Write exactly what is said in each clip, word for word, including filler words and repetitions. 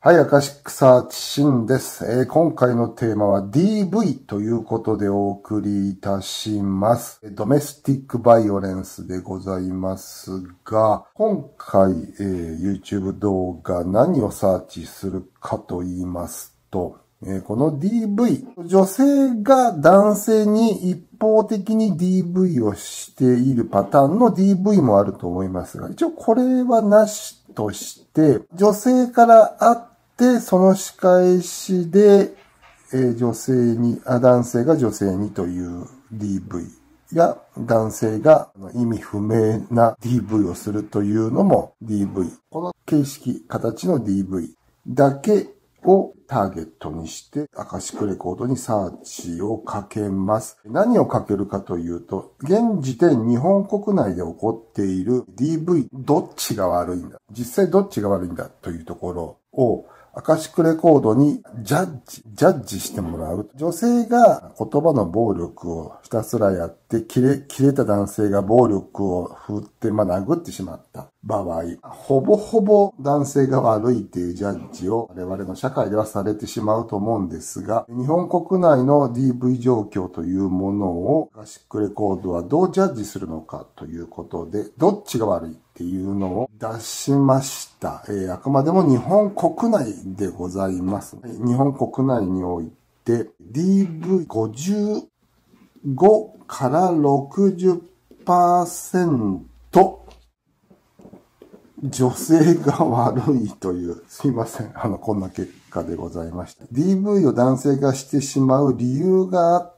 はい、アカシックサーチシンです、えー。今回のテーマは ディーブイ ということでお送りいたします。ドメスティックバイオレンスでございますが、今回、えー、YouTube 動画何をサーチするかと言いますと、えー、この ディーブイ、女性が男性に一方的に ディーブイ をしているパターンの ディーブイ もあると思いますが、一応これはなしとして、女性から会ってで、その仕返しで、えー、女性にあ、男性が女性にという ディーブイ や、男性が意味不明な ディーブイ をするというのも ディーブイ。この形式、形の ディーブイ だけをターゲットにして、アカシックレコードにサーチをかけます。何をかけるかというと、現時点日本国内で起こっている ディーブイ、どっちが悪いんだ、実際どっちが悪いんだというところを、アカシックレコードにジャッジ、ジャッジしてもらう。女性が言葉の暴力をひたすらやって、切れ、切れた男性が暴力を振って、まあ、殴ってしまった場合、ほぼほぼ男性が悪いっていうジャッジを我々の社会ではされてしまうと思うんですが、日本国内の ディーブイ 状況というものをアカシックレコードはどうジャッジするのかということで、どっちが悪いっていうのを出しました。えー、あくまでも日本国内でございます。日本国内において ディーブイごじゅうご から ろくじゅっパーセント 女性が悪いという、すいません。あの、こんな結果でございました。ディーブイ を男性がしてしまう理由があって、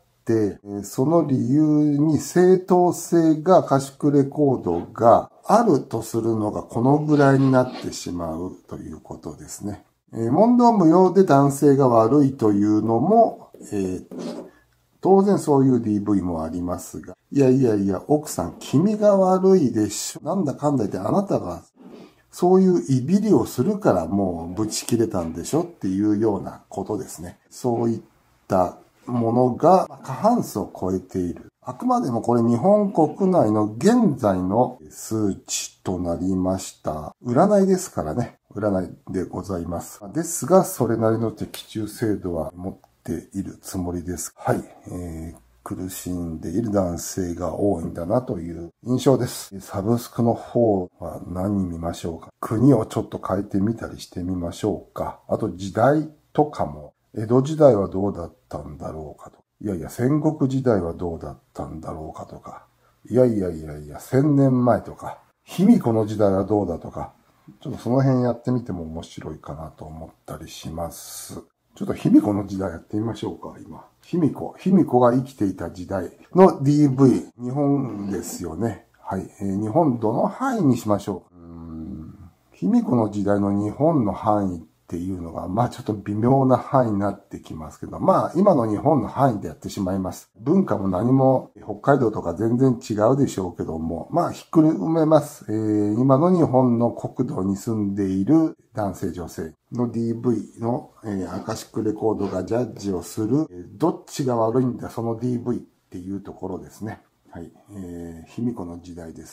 その理由に正当性がアカシックレコードがあるとするのがこのぐらいになってしまうということですね。えー、問答無用で男性が悪いというのも、えー、当然そういう ディーブイ もありますが、いやいやいや、奥さん君が悪いでしょ。なんだかんだ言ってあなたがそういういびりをするからもうブチ切れたんでしょっていうようなことですね。そういったものが過半数を超えている。あくまでもこれ日本国内の現在の数値となりました。占いですからね。占いでございます。ですが、それなりの的中精度は持っているつもりです。はい。えー、苦しんでいる男性が多いんだなという印象です。サブスクの方は何見ましょうか。国をちょっと変えてみたりしてみましょうか。あと時代とかも、江戸時代はどうだったんだろうかと。いやいや、戦国時代はどうだったんだろうかとか。いやいやいやいや、千年前とか。卑弥呼の時代はどうだとか。ちょっとその辺やってみても面白いかなと思ったりします。ちょっと卑弥呼の時代やってみましょうか、今。卑弥呼。卑弥呼が生きていた時代の ディーブイ。日本ですよね。はい。えー、日本どの範囲にしましょう。うーん。卑弥呼の時代の日本の範囲っていうのが、まあちょっと微妙な範囲になってきますけど、まあ今の日本の範囲でやってしまいます。文化も何も北海道とか全然違うでしょうけども、まあひっくるめます。えー、今の日本の国土に住んでいる男性女性の ディーブイ の、えー、アカシックレコードがジャッジをする、どっちが悪いんだその ディーブイ っていうところですね。はい。えー、卑弥呼の時代です。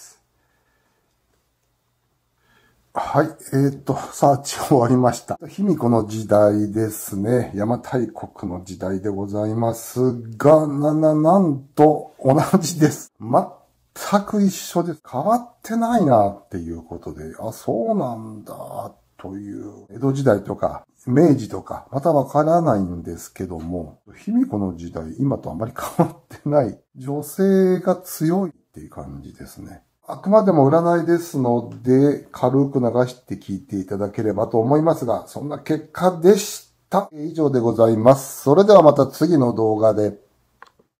はい。えっと、サーチ終わりました。卑弥呼の時代ですね。邪馬台国の時代でございますが、な、な、なんと同じです。全く一緒です。変わってないなっていうことで、あ、そうなんだという、江戸時代とか明治とか、またわからないんですけども、卑弥呼の時代、今とあまり変わってない。女性が強いっていう感じですね。あくまでも占いですので、軽く流して聞いていただければと思いますが、そんな結果でした。以上でございます。それではまた次の動画で。